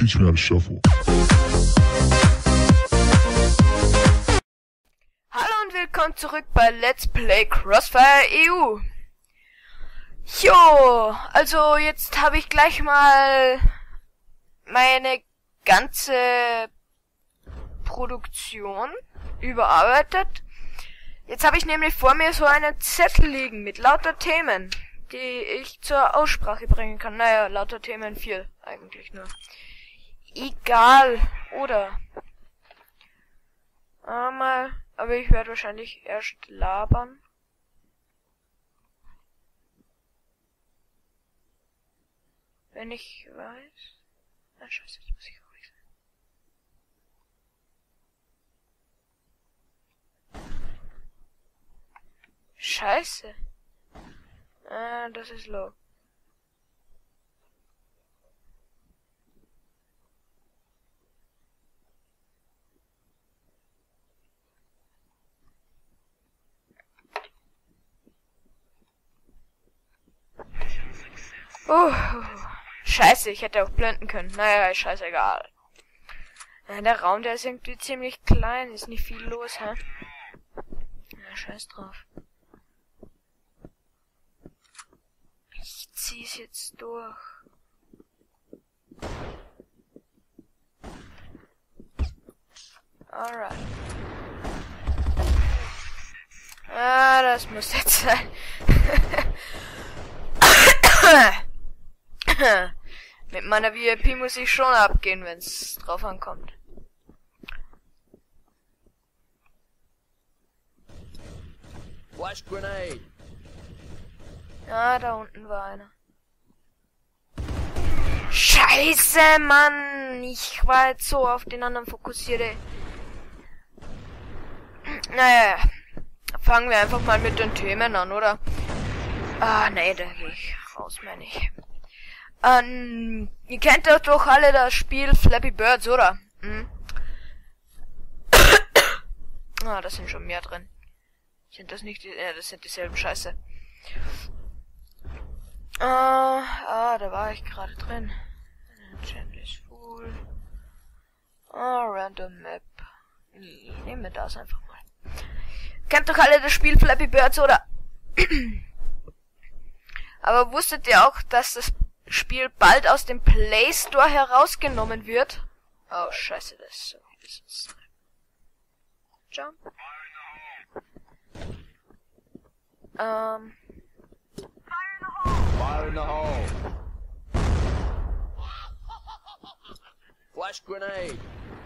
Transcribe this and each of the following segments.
teach me how to shuffle. Hallo und willkommen zurück bei Let's Play Crossfire EU. Jo, also jetzt habe ich gleich mal meine ganze Produktion überarbeitet. Jetzt habe ich nämlich vor mir so einen Zettel liegen mit lauter Themen, die ich zur Aussprache bringen kann. Naja, lauter Themen 4 eigentlich nur. Egal, oder? Aber ich werde wahrscheinlich erst labern. Wenn ich weiß... Na scheiße, jetzt muss ich ruhig sein. Scheiße. Das ist low. Scheiße, ich hätte auch blenden können. Naja, ist scheißegal. Der Raum, der ist irgendwie ziemlich klein. Ist nicht viel los, hä? Ja, scheiß drauf. Ich zieh's jetzt durch. Alright. Ah, das muss jetzt sein. Mit meiner VIP muss ich schon abgehen, wenn's drauf ankommt. Flash grenade. Ja, da unten war einer. Scheiße, Mann! Ich war jetzt so auf den anderen fokussiert, ey. Naja, fangen wir einfach mal mit den Themen an, oder? Ah, nee, da gehe ich raus, meine ich. Ihr kennt doch alle das Spiel Flappy Birds, oder? Hm? Ah, da sind schon mehr drin. Sind das nicht die... Ja, das sind dieselben Scheiße. Da war ich gerade drin. Channel ist full. Random Map. Nehmen wir das einfach mal. Kennt doch alle das Spiel Flappy Birds, oder? Aber wusstet ihr auch, dass das Spiel bald aus dem Play Store herausgenommen wird? Oh, scheiße, das ist so wie das ist. Jump. Fire in the hole. Flash grenade.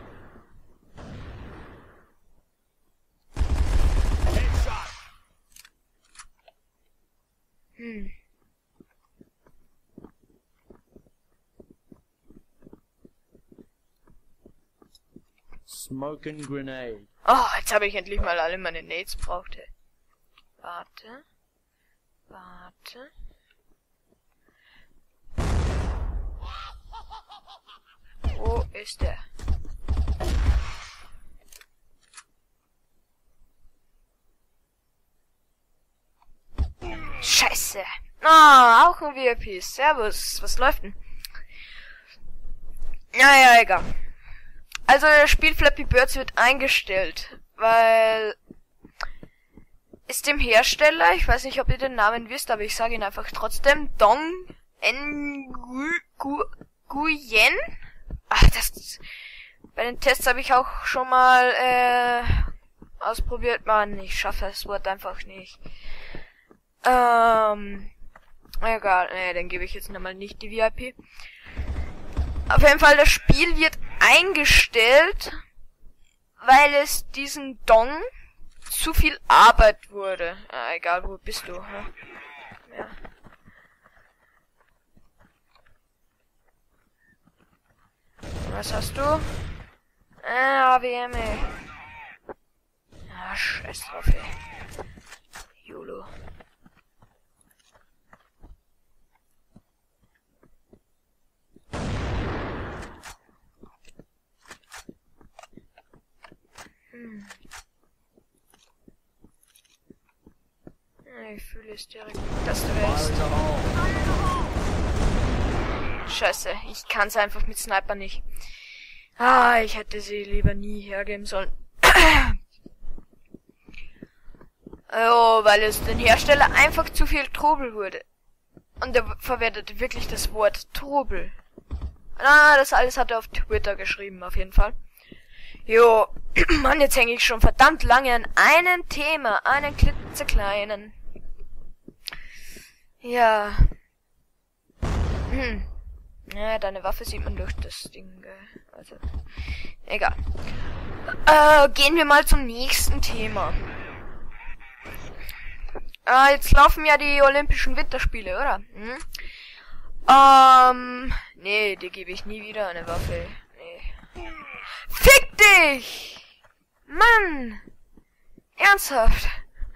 Headshot. Smoking grenade. Oh, jetzt habe ich endlich mal alle meine Nades brauchte. Warte. Wo ist der? Scheiße. Auch ein VIP. Servus. Was läuft denn? Naja, egal. Also das Spiel Flappy Birds wird eingestellt, weil ist dem Hersteller, ich weiß nicht, ob ihr den Namen wisst, aber ich sage ihn einfach trotzdem, Dong Nguyen. Ach, das bei den Tests habe ich auch schon mal ausprobiert, Mann, ich schaffe das Wort einfach nicht. Egal, dann gebe ich jetzt nochmal nicht die VIP. Auf jeden Fall, das Spiel wird eingestellt, weil es diesen Dong zu viel Arbeit wurde. Egal, wo bist du? Hä? Ja. Was hast du? AWM, ey. Ah, scheiß drauf, ey. YOLO. Ich fühle es direkt, dass du wärst. Scheiße, ich kann's einfach mit Sniper nicht. Ah, ich hätte sie lieber nie hergeben sollen. Oh, weil es den Hersteller einfach zu viel Trubel wurde. Und er verwendete wirklich das Wort Trubel. Ah, das alles hat er auf Twitter geschrieben, auf jeden Fall. Jo, Mann, jetzt hänge ich schon verdammt lange an einem Thema, einen klitzekleinen. Ja. Ja, deine Waffe sieht man durch das Ding, gell? Also, egal. Gehen wir mal zum nächsten Thema. Jetzt laufen ja die Olympischen Winterspiele, oder? Nee, dir gebe ich nie wieder eine Waffe. Nee. Fick dich! Mann! Ernsthaft?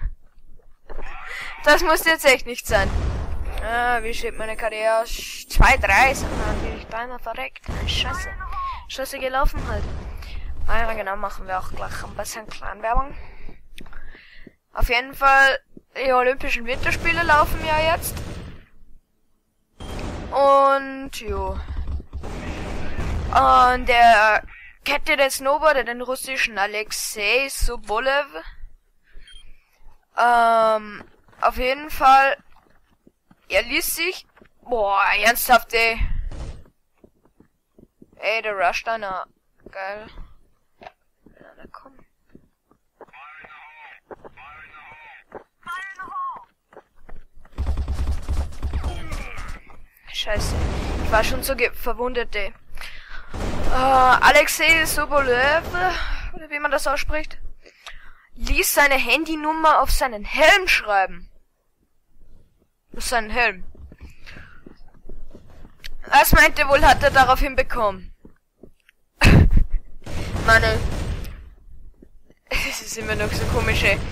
Das muss jetzt echt nicht sein. Wie steht meine KD aus? 2,30. Dann bin ich beinahe verreckt. Scheiße. Scheiße gelaufen halt. Ja, genau, machen wir auch gleich ein bisschen Kleinwerbung. Auf jeden Fall, die Olympischen Winterspiele laufen ja jetzt. Und, jo. Und der Kette des Snowboarder, den russischen Alexei Sobolev. Auf jeden Fall, er ließ sich, ernsthaft, ey. Ey, der rusht einer. Geil. Na komm. Scheiße. Ich war schon so verwundert, ey. Alexei Sobolev, oder wie man das ausspricht, ließ seine Handynummer auf seinen Helm schreiben. Auf seinen Helm. Was meint ihr wohl, hat er daraufhin bekommen? Mann, es ist immer noch so komisch, ey.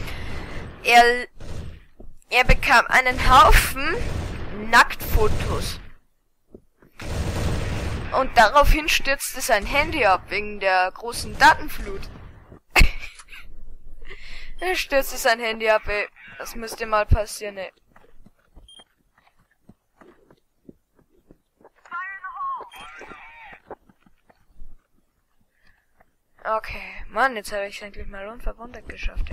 Er bekam einen Haufen Nacktfotos. Und daraufhin stürzte sein Handy ab, wegen der großen Datenflut. Er stürzte sein Handy ab, ey. Das müsste mal passieren, ey. Okay, Mann, jetzt habe ich es endlich mal unverwundet geschafft, ey.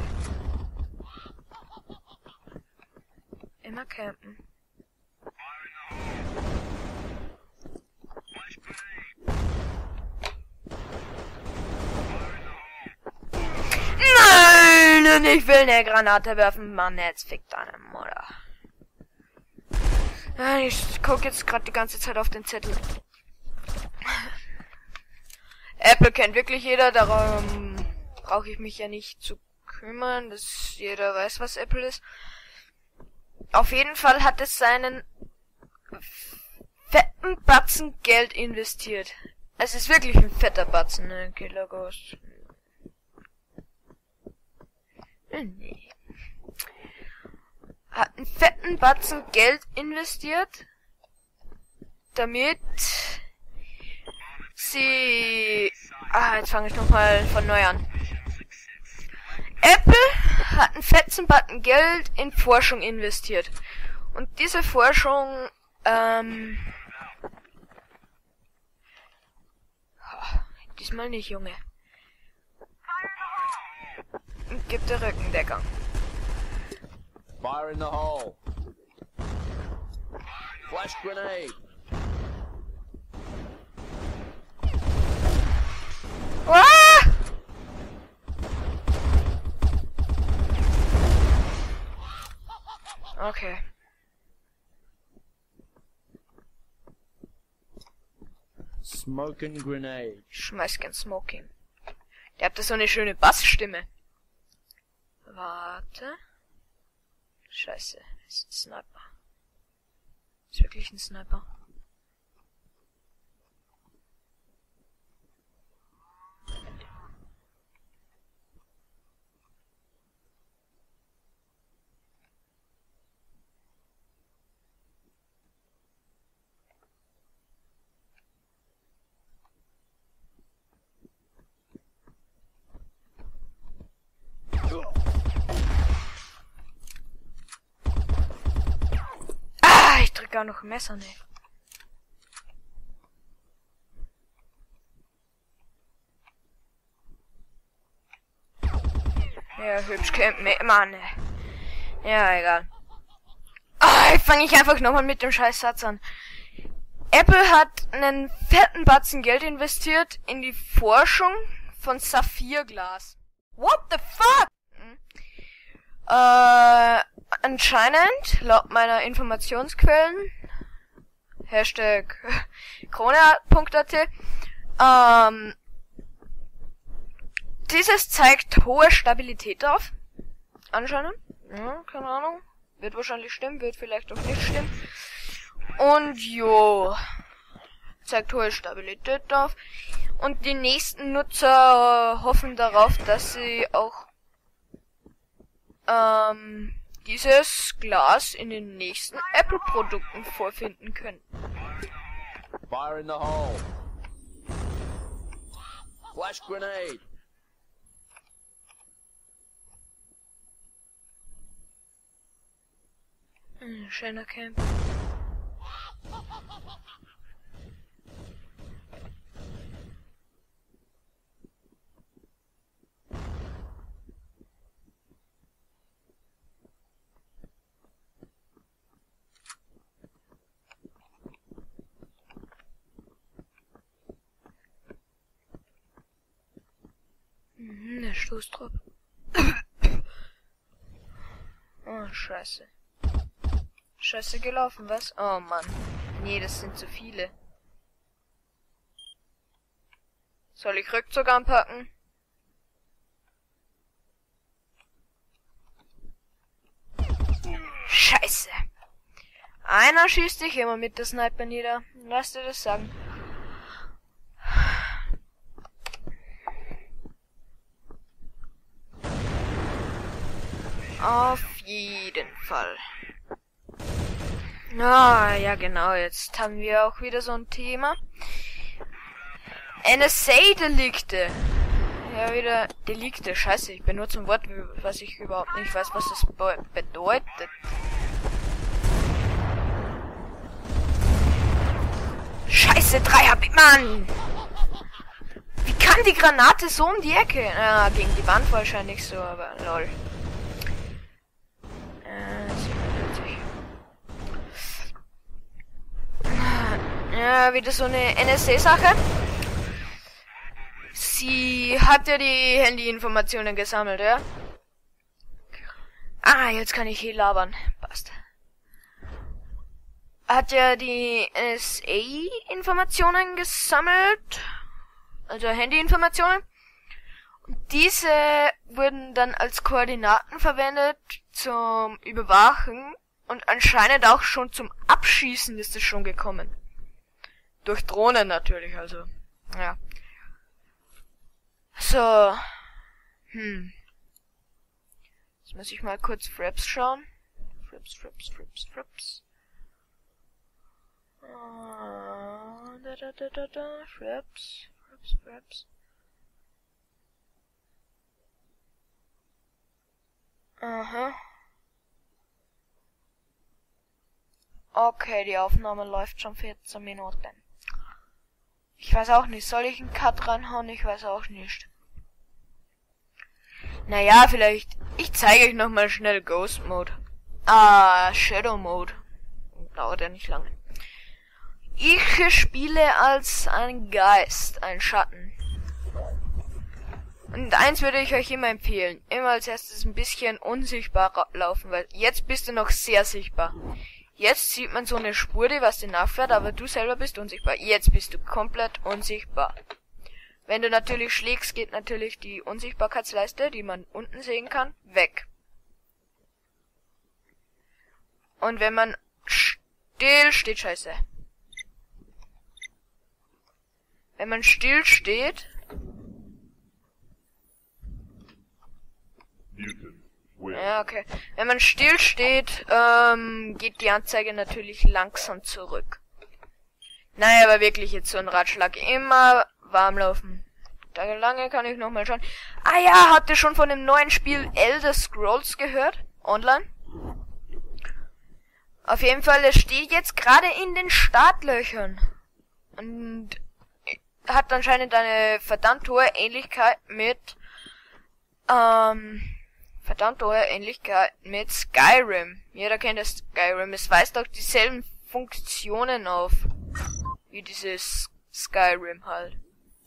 Immer campen. Nein, ich will eine Granate werfen, Mann, jetzt fickt deine Mutter. Ich guck jetzt gerade die ganze Zeit auf den Zettel. Apple kennt wirklich jeder, darum brauche ich mich ja nicht zu kümmern, dass jeder weiß, was Apple ist. Auf jeden Fall hat es seinen fetten Batzen Geld investiert. Es ist wirklich ein fetter Batzen, ne? Killer Ghost. Nee. Hat einen fetten Batzen Geld investiert, damit sie... jetzt fange ich nochmal von neu an. Apple hat einen fetten Batzen Geld in Forschung investiert. Und diese Forschung, diesmal nicht, Junge. Gibt der Rückendeckung. Fire in the hole. Flash grenade. Ah! Okay. Smoking grenade. Schmeiß gern Smoking. Der hat da so eine schöne Bassstimme. Warte. Scheiße, das ist ein Sniper. Das ist wirklich ein Sniper. Gar noch ein Messer, ne? Ja, hübsch kennt mich, Mann. Ja, egal. Ah, jetzt fange ich einfach nochmal mit dem Scheißsatz an. Apple hat einen fetten Batzen Geld investiert in die Forschung von Saphirglas. What the fuck? Anscheinend, laut meiner Informationsquellen, Hashtag Krone.at, dieses zeigt hohe Stabilität auf. Anscheinend. Ja, keine Ahnung. Wird wahrscheinlich stimmen, wird vielleicht auch nicht stimmen. Und jo, zeigt hohe Stabilität auf. Und die nächsten Nutzer hoffen darauf, dass sie auch dieses Glas in den nächsten Apple-Produkten vorfinden können. Fire in the hole. Flash grenade. Schöner Camp. Der Stoßtrupp. Oh, scheiße. Scheiße gelaufen, was? Oh Mann. Nee, das sind zu viele. Soll ich Rückzug anpacken? Scheiße. Einer schießt dich immer mit der Sniper nieder. Lass dir das sagen. Auf jeden Fall. Ah, ja genau, jetzt haben wir auch wieder so ein Thema. NSA-Delikte. Ja, wieder Delikte. Scheiße, ich benutze ein Wort, was ich überhaupt nicht weiß, was das bedeutet. Scheiße, 3 hab ich, Mann! Wie kann die Granate so um die Ecke? Ah, gegen die Wand wahrscheinlich so, aber lol. 47. Ja, wieder so eine NSA-Sache. Sie hat ja die Handy-Informationen gesammelt, ja? Ah, jetzt kann ich hier labern. Passt. Hat ja die NSA-Informationen gesammelt. Also Handy-Informationen. Und diese wurden dann als Koordinaten verwendet zum Überwachen. Und anscheinend auch schon zum Abschießen ist es schon gekommen. Durch Drohnen natürlich, also. Ja. So. Jetzt muss ich mal kurz Fraps schauen. Fraps. Fraps. Aha. Okay, die Aufnahme läuft schon 14 Minuten. Ich weiß auch nicht, soll ich einen Cut reinhauen? Ich weiß auch nicht. Naja, vielleicht, ich zeige euch nochmal schnell Ghost Mode. Shadow Mode. Dauert ja nicht lange. Ich spiele als ein Geist, ein Schatten. Und eins würde ich euch immer empfehlen. Immer als erstes ein bisschen unsichtbar laufen, weil jetzt bist du noch sehr sichtbar. Jetzt sieht man so eine Spur, die was dir nachfährt, aber du selber bist unsichtbar. Jetzt bist du komplett unsichtbar. Wenn du natürlich schlägst, geht natürlich die Unsichtbarkeitsleiste, die man unten sehen kann, weg. Und wenn man still steht, scheiße. Wenn man still steht, ja, okay. Wenn man still steht, geht die Anzeige natürlich langsam zurück. Naja, aber wirklich jetzt so ein Ratschlag. Immer warm laufen. Da lange kann ich nochmal schauen. Ah ja, habt ihr schon von dem neuen Spiel Elder Scrolls gehört? Online? Auf jeden Fall, es steht jetzt gerade in den Startlöchern. Und hat anscheinend eine verdammt hohe Ähnlichkeit mit, verdammt hohe Ähnlichkeit mit Skyrim. Jeder kennt das Skyrim. Es weist auch dieselben Funktionen auf. Wie dieses Skyrim halt.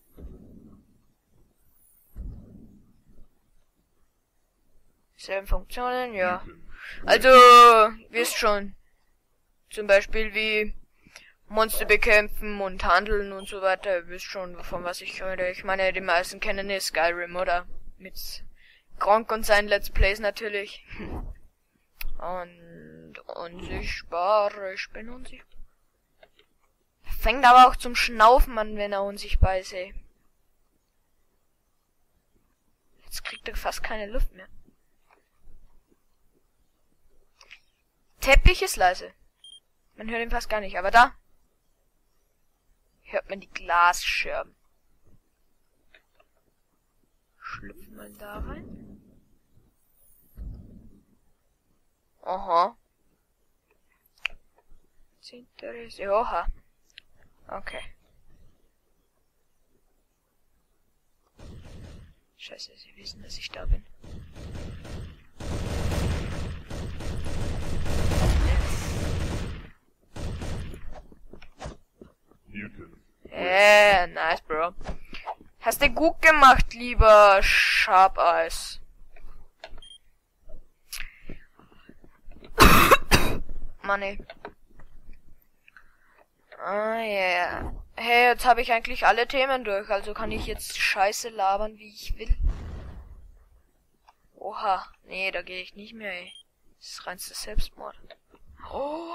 Selben Funktionen, ja. Also, wisst schon. Zum Beispiel wie Monster bekämpfen und handeln und so weiter. Ihr wisst schon, von was ich rede. Ich meine, die meisten kennen Skyrim, oder? Mit Gronk und seinen Let's Plays natürlich. Und unsichtbar, ich bin unsichtbar. Fängt aber auch zum Schnaufen an, wenn er unsichtbar ist, ey. Jetzt kriegt er fast keine Luft mehr. Teppich ist leise. Man hört ihn fast gar nicht, aber da hört man die Glasscherben. Schlüpfen wir da rein. Aha. Oha. Okay. Scheiße, sie wissen, dass ich da bin. Nice, Bro. Hast du gut gemacht, lieber Sharp Eyes. Mann, ey. Ah, ja. Yeah. Hey, jetzt habe ich eigentlich alle Themen durch, also kann ich jetzt Scheiße labern, wie ich will. Oha. Nee, da gehe ich nicht mehr, ey. Das ist reinste Selbstmord. Oh.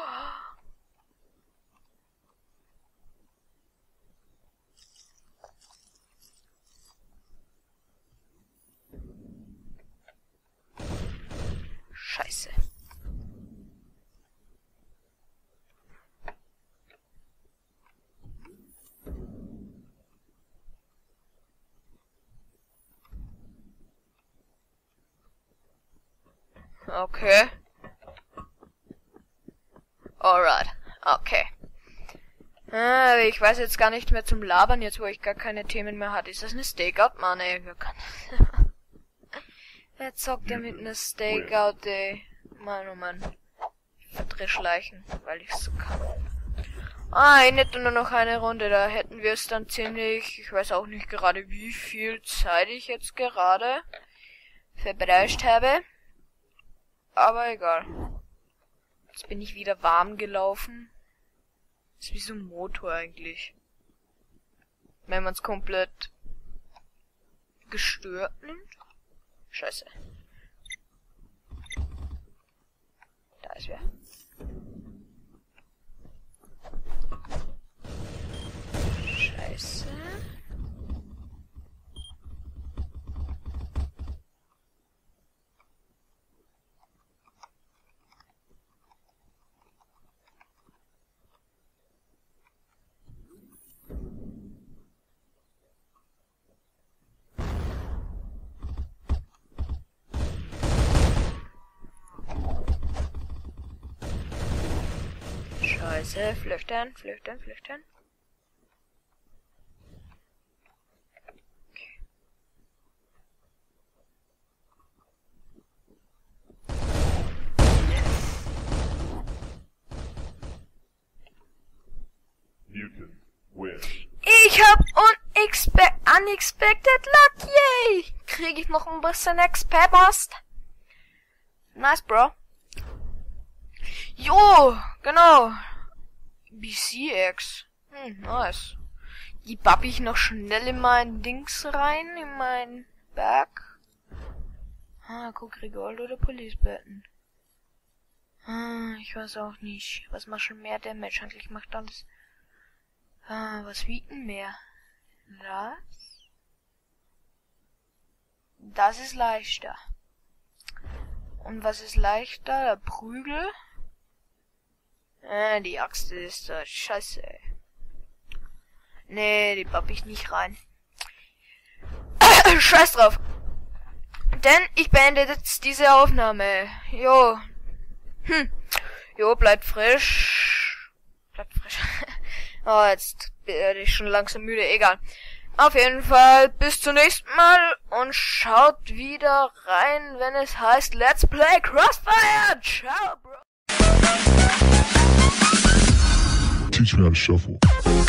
Scheiße. Okay. Alright. Okay. Ich weiß jetzt gar nicht mehr zum Labern, jetzt wo ich gar keine Themen mehr hatte. Ist das eine Stakeout? Mann, ey. Wer zockt denn mit einer Stakeout, ey? Mann, oh Mann. Ich verdreh Schleichen, weil ich so kann. Ich hätte nur noch eine Runde, da hätten wir es dann ziemlich... Ich weiß auch nicht gerade, wie viel Zeit ich jetzt gerade verbraucht habe. Aber egal. Jetzt bin ich wieder warm gelaufen. Ist wie so ein Motor eigentlich. Wenn man es komplett gestört nimmt. Scheiße. Da ist wer. Scheiße. Scheiße, flüchten. Okay. Ich hab unexpected luck, yay! Krieg ich noch ein bisschen XP-Bust? Nice, Bro. Jo, genau. BCX. Nice. Die bapp ich noch schnell in mein Dings rein, in mein Berg. Guck, Regold oder Police Batten. Ich weiß auch nicht. Was macht schon mehr Damage? Eigentlich macht alles. Was wiegt denn mehr? Das ist leichter. Und was ist leichter? Der Prügel. Die Axt ist scheiße, ey. Nee, die bapp ich nicht rein. Scheiß drauf. Denn ich beende jetzt diese Aufnahme. Jo. Jo, bleibt frisch. Oh, jetzt bin ich schon langsam müde. Egal. Auf jeden Fall, bis zum nächsten Mal und schaut wieder rein, wenn es heißt Let's Play Crossfire. Ciao, Bro. Teach me how to shuffle.